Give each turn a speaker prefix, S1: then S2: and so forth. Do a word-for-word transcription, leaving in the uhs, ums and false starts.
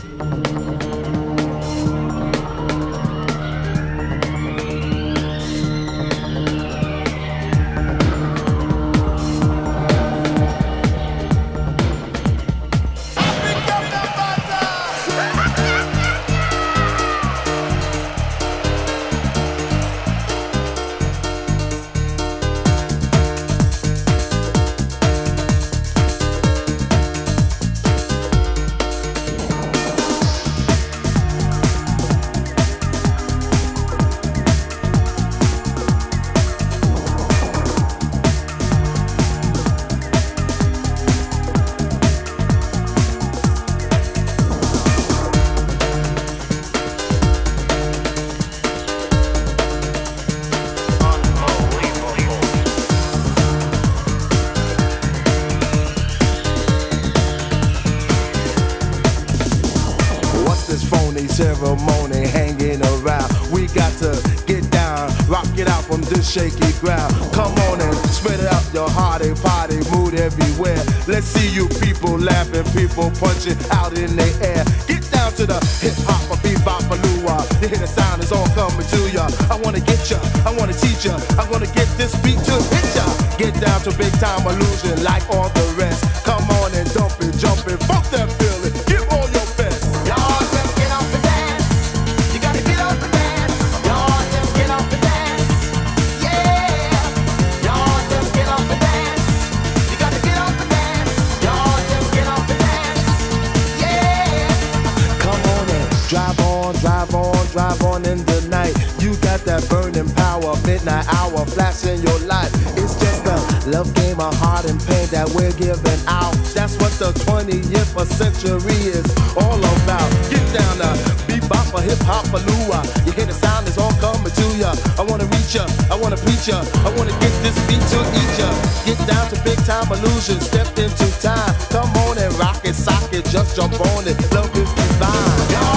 S1: Ceremony hanging around. We got to get down, rock it out from this shaky ground. Come on and spread it out your hearty party mood everywhere. Let's see you people laughing, people punching out in the air. Get down to the hip hop, a bebop, a loo-wah. You hear the sound is all coming to ya. I wanna get ya, I wanna teach ya. I'm gonna get this beat to hit ya. Get down to big time illusion like all the rest. Come on and dump it, jump it, fuck that feeling. Give all your best.
S2: Y'all just get up and dance. You gotta get up and dance. Y'all just get up and dance. Yeah. Y'all just get up and dance. You gotta get up and dance. Y'all just get up and dance. Yeah.
S1: Come on and drive on, drive on, drive on in the night. You got that burning power, midnight hour, flash in your life. It's just a love game of heart and pain that we're giving out. That's what the twentieth century is all about. Get down to bebop, a hip hop, a loo-wah. You hear the sound is all coming to ya. I wanna reach ya, I wanna preach ya. I wanna get this beat to eat ya. Get down to big time illusion, step into time. Come on and rock it, sock it, just jump on it. Love is divine.